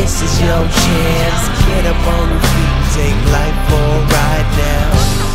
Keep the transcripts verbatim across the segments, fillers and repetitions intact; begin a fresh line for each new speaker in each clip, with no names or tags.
This is your chance. Get up on your feet and take life for a ride now.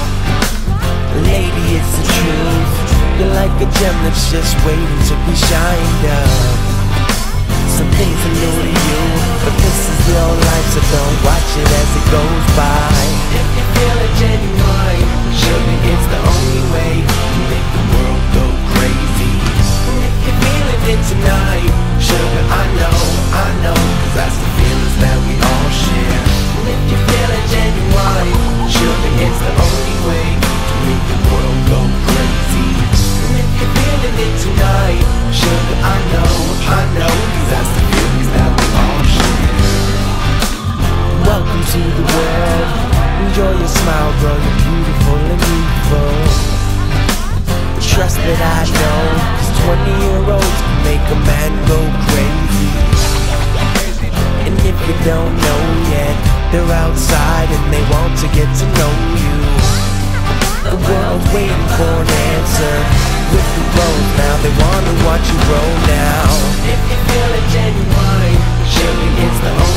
Lady, it's the truth. You're like a gem that's just waiting to be shined up. Some things are new to you, but this is your life, so don't watch it as it goes by. If you feel it genuine, sugar, it's the only way to make the world go crazy. If you're feeling it tonight, sugar, I know, I know, cause that's the feelings that we all share. If you feel it genuine, sugar, it's the only way to make the world go crazy. If you're feeling it tonight, sugar, I know, I know, cause that's the feelings that we all share. Welcome to the world. Enjoy your smile, girl, you're beautiful and youthful. Trust that I know, cause twenty year olds can make a man go crazy. And if you don't know yet, they're outside and they want to get to know you. The world's waiting for an answer. With the road now, they wanna watch you roll now. If you feel it genuine, surely it's the